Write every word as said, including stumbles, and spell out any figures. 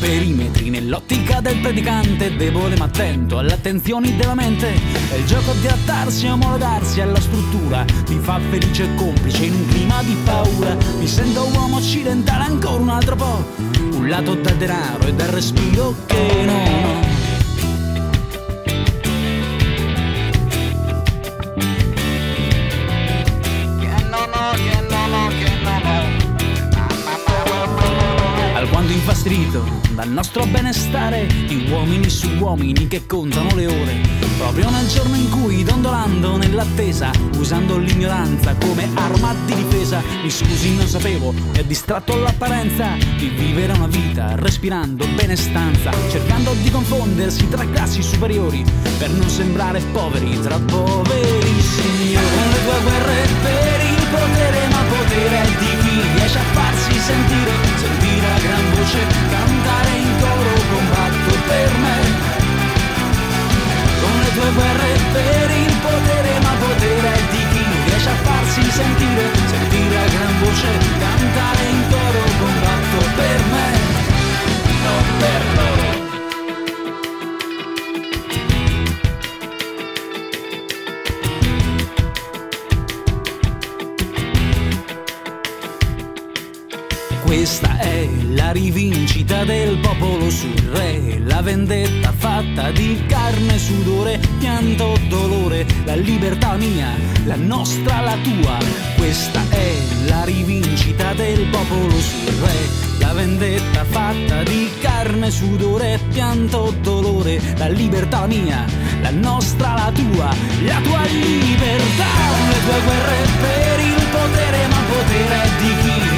perimetri nell'ottica del predicante, debole ma attento alle attenzioni della mente. È il gioco di adattarsi e omologarsi alla struttura, mi fa felice e complice in un clima di paura. Mi sento uomo occidentale ancora un altro po', un lato da denaro e dal respiro che non ho. Alquanto infastidito dal nostro benestare di uomini su uomini che contano le ore, proprio nel giorno in cui, dondolando nell'attesa, usando l'ignoranza come arma di difesa, mi scusi non sapevo, mi ha distratto l'apparenza di vivere una vita respirando benestanza, cercando di confondersi tra classi superiori per non sembrare poveri tra poveri signori. Con le tue guerre per il potere, ma potere è di chi riesce a farsi sentire, sentire a gran voce, cantare in coro, combatto per me. Con le tue guerre per il potere, ma potere è di chi riesce a farsi sentire, sentire a gran voce, cantare in coro, combatto per me, non per loro. Questa è la rivincita del popolo sul re, la vendetta fatta di carne, sudore, pianto, dolore, la libertà mia, la nostra, la tua. Questa è la rivincita del popolo sul re, la vendetta fatta di carne, sudore, pianto, dolore, la libertà mia, la nostra, la tua, la tua libertà. Le tue guerre per il potere, ma potere è di chi